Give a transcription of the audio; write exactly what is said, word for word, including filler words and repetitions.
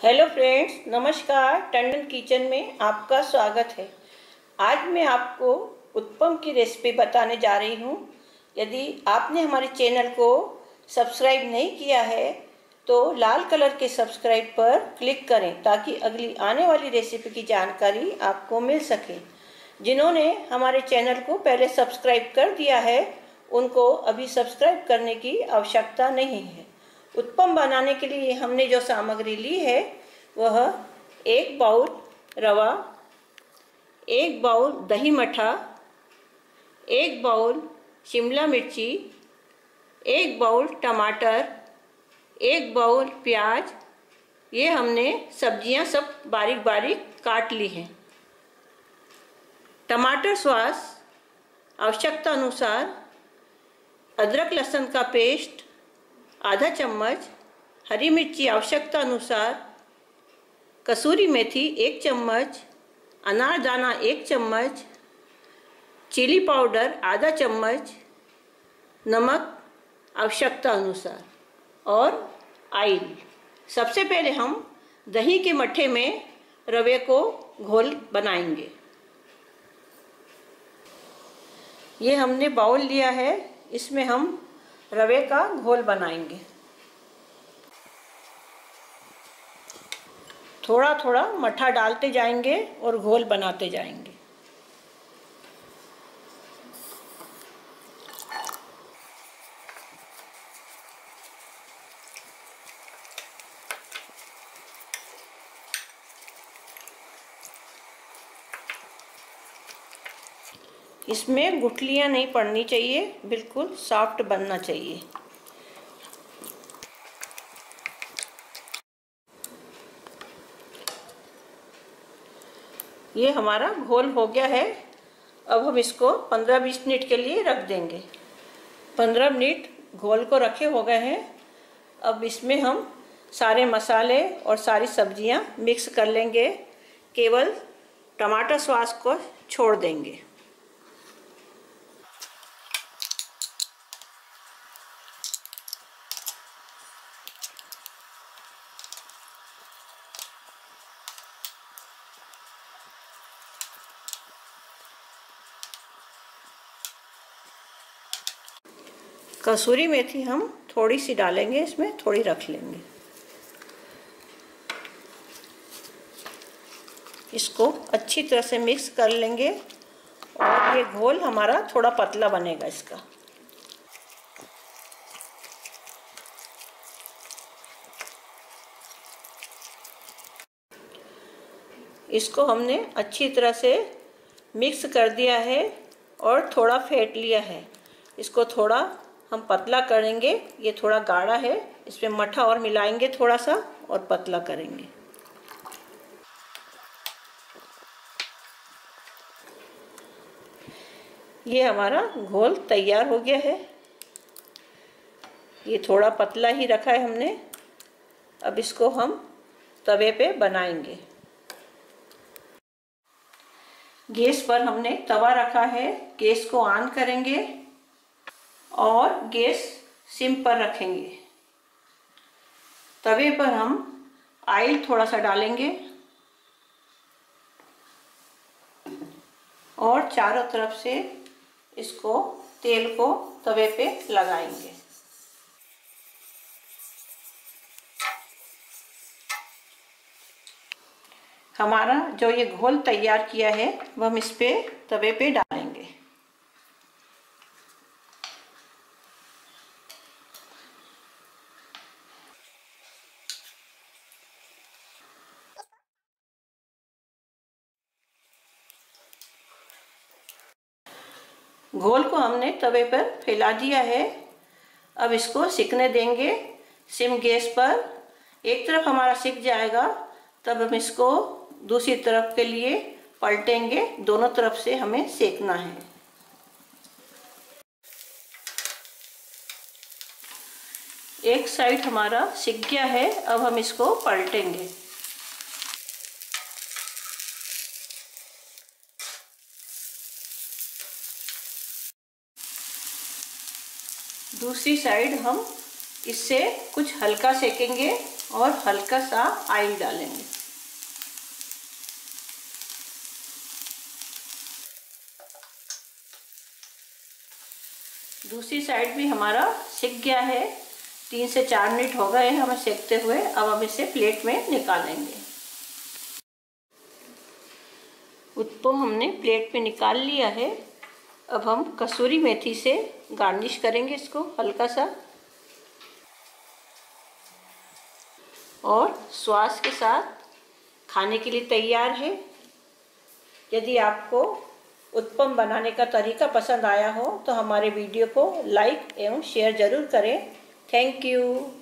Hello friends, नमस्कार। Tandon kitchen में आपका स्वागत है। आज मैं आपको उत्पम की रेसिपी बताने जा रही हूँ। यदि आपने हमारे चैनल को सब्सक्राइब नहीं किया है तो लाल कलर के सब्सक्राइब पर क्लिक करें ताकि अगली आने वाली रेसिपी की जानकारी आपको मिल सके। जिन्होंने हमारे चैनल को पहले सब्सक्राइब कर दिया है उनको अभी सब्सक्राइब करने की आवश्यकता नहीं है। उत्पम बनाने के लिए हमने जो सामग्री ली है वह एक बाउल रवा, एक बाउल दही मठा, एक बाउल शिमला मिर्ची, एक बाउल टमाटर, एक बाउल प्याज। ये हमने सब्जियां सब बारीक बारीक काट ली हैं। टमाटर सॉस आवश्यकता अनुसार, अदरक लहसुन का पेस्ट आधा चम्मच, हरी मिर्ची आवश्यकता अनुसार, कसूरी मेथी एक चम्मच, अनारदाना एक चम्मच, चिली पाउडर आधा चम्मच, नमक आवश्यकता अनुसार और ऑयल। सबसे पहले हम दही के मट्ठे में रवे को घोल बनाएंगे। ये हमने बाउल लिया है, इसमें हम रवे का घोल बनाएंगे। थोड़ा थोड़ा मट्ठा डालते जाएंगे और घोल बनाते जाएंगे। इसमें गुठलियां नहीं पड़नी चाहिए, बिल्कुल सॉफ्ट बनना चाहिए। ये हमारा घोल हो गया है। अब हम इसको पंद्रह बीस मिनट के लिए रख देंगे। पंद्रह मिनट घोल को रखे हो गए हैं। अब इसमें हम सारे मसाले और सारी सब्जियां मिक्स कर लेंगे। केवल टमाटर सॉस को छोड़ देंगे। कसूरी मेथी हम थोड़ी सी डालेंगे, इसमें थोड़ी रख लेंगे। इसको अच्छी तरह से मिक्स कर लेंगे और ये घोल हमारा थोड़ा पतला बनेगा इसका। इसको हमने अच्छी तरह से मिक्स कर दिया है और थोड़ा फेंट लिया है। इसको थोड़ा हम पतला करेंगे। ये थोड़ा गाढ़ा है, इसमें मट्ठा और मिलाएंगे थोड़ा सा और पतला करेंगे। ये हमारा घोल तैयार हो गया है। ये थोड़ा पतला ही रखा है हमने। अब इसको हम तवे पे बनाएंगे। गैस पर हमने तवा रखा है। गैस को ऑन करेंगे और गैस सिम पर रखेंगे। तवे पर हम ऑयल थोड़ा सा डालेंगे और चारों तरफ से इसको तेल को तवे पे लगाएंगे। हमारा जो ये घोल तैयार किया है वह हम इस पे तवे पे डालेंगे। घोल को हमने तवे पर फैला दिया है। अब इसको सिकने देंगे सिम गैस पर। एक तरफ हमारा सिक जाएगा तब हम इसको दूसरी तरफ के लिए पलटेंगे। दोनों तरफ से हमें सेकना है। एक साइड हमारा सिक गया है, अब हम इसको पलटेंगे। दूसरी साइड हम इससे कुछ हल्का सेकेंगे और हल्का सा ऑयल डालेंगे। दूसरी साइड भी हमारा सिक गया है, तीन से चार मिनट हो गए हमें सेकते हुए। अब हम इसे प्लेट में निकालेंगे। उत्पम हमने प्लेट में निकाल लिया है। अब हम कसूरी मेथी से गार्निश करेंगे इसको हल्का सा, और सॉस के साथ खाने के लिए तैयार है। यदि आपको उत्पम बनाने का तरीका पसंद आया हो तो हमारे वीडियो को लाइक एवं शेयर ज़रूर करें। Thank you.